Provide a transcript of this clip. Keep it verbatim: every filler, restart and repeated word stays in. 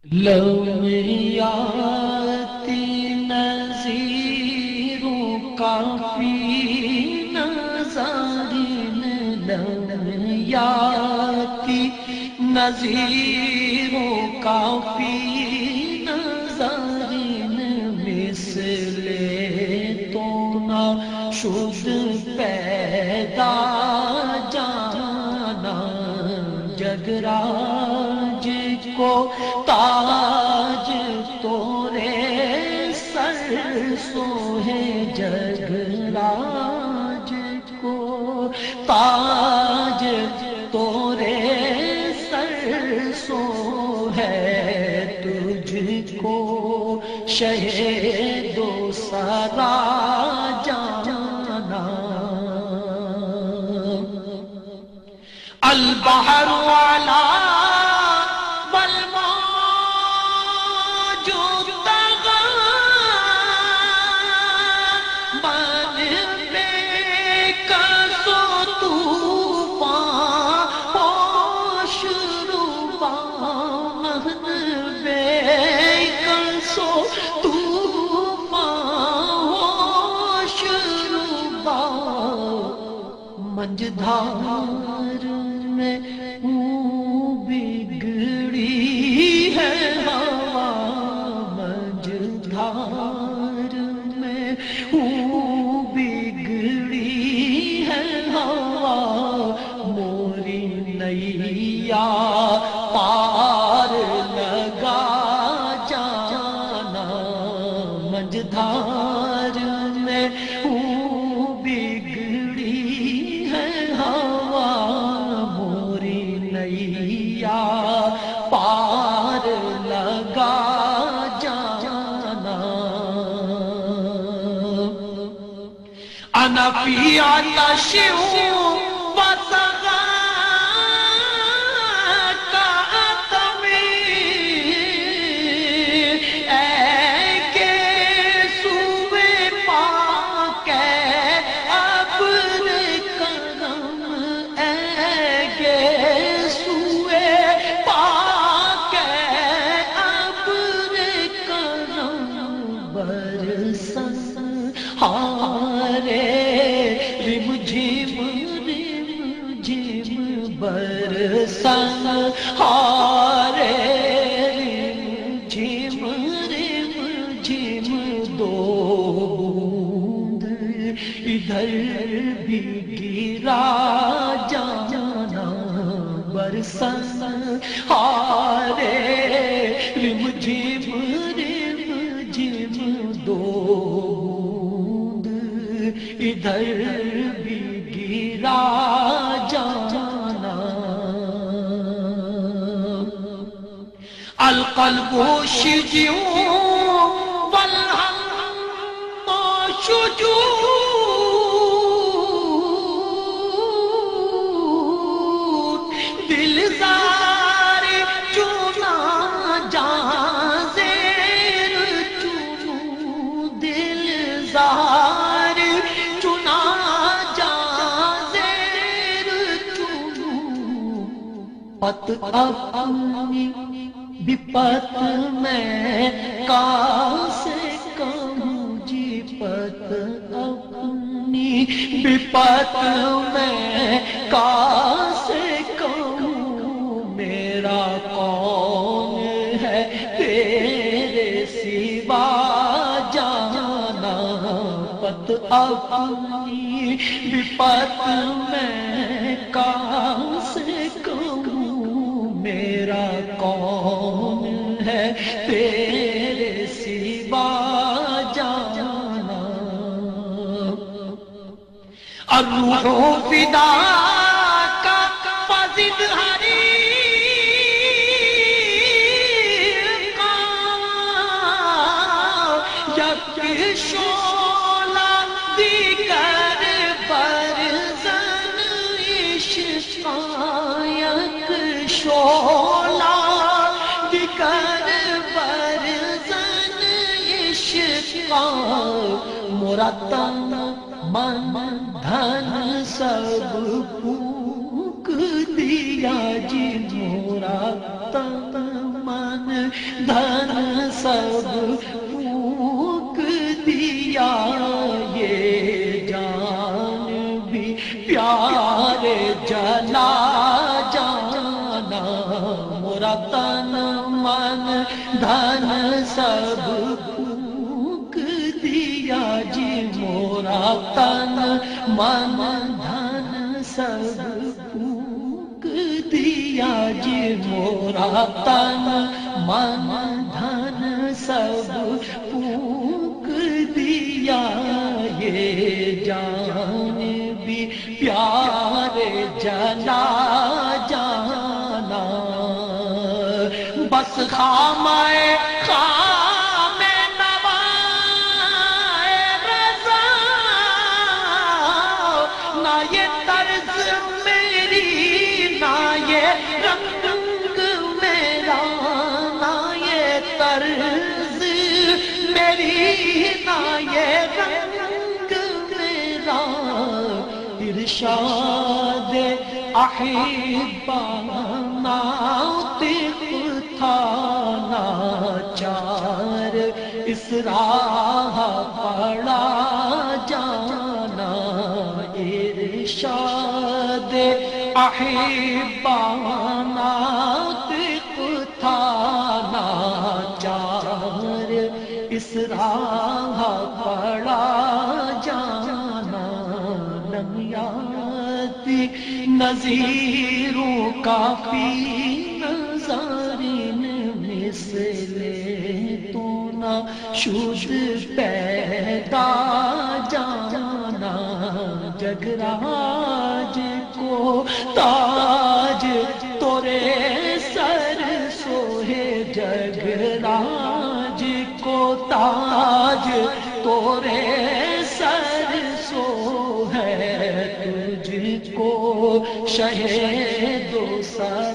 لم یاتی نذیرو کافی نظارین لم یاتی نذیرو کافی نظارین مثل تو نہ شد پیدا جانا جگراج کو تاج تورے سر سو ہے جگراج کو تاج تورے سر سو ہے تجھ کو شہید و سرا جانا البحر والا منجدھار میں ہوں بگڑی ہے ہوا منجدھار میں ہوں بگڑی ہے ہوا موری نیا پار لگا جانا منجدھار میں ہوں پار لگا جانا انا فی آتش ہوں وسغاک اتمی اے کے سوئے پاک ابر کرم اے کے ہارے رم جھم رم جھم برسن ہارے رم جھم رم جھم دو بوند ادھر بھی گرا جانا برسن ہارے رم جھم رم جھم دو ادھر بھی گرا جانا القلب شجیع والہم شجور دل زار چنا جہاں زیر چنو دل زار پت اپنی بپت میں کاسے کہوں جی پت اپنی بپت میں کاسے کہوں میرا کون ہے تیرے سوا جانا پت اپنی بپت میں کاسے میرا کون ہے تیرے سوا جانا الروح فداک فزد حریقا یک شعلہ دیگر برزن عشقا یک شعلہ دیگر برزن عشقا مرتب من دھن سب پھونک دیا جی مرتب من دھن سب پھونک دیا، یہ جان بھی پیارے جلا جانا، مورا تن من دھن سب پھونک دیا جی، مورا تن من دھن سب پھونک دیا جی، مورا تن من دھن سب پھونک دیا، یہ جان بھی پیارے جلا جانا، بس خامے خام نوائے رضا، نہ یہ طرز میری نہ یہ رنگ میرا، نہ یہ طرز میری نہ یہ رنگ میرا، ارشاد احبانا ناطق تھا ناچار، اس راہ پڑا جانا، ارشاد احبانا ناطق تھا ناچار، اس راہ پڑا جانا، لم یاتی نذیروں کافی نظارین مثل تو نہ شد پیدا جانا، جگراج کو تاج تورے سر سوہے، جگراج کو تاج تورے سر سو ہے، تجھ کو شہید و سر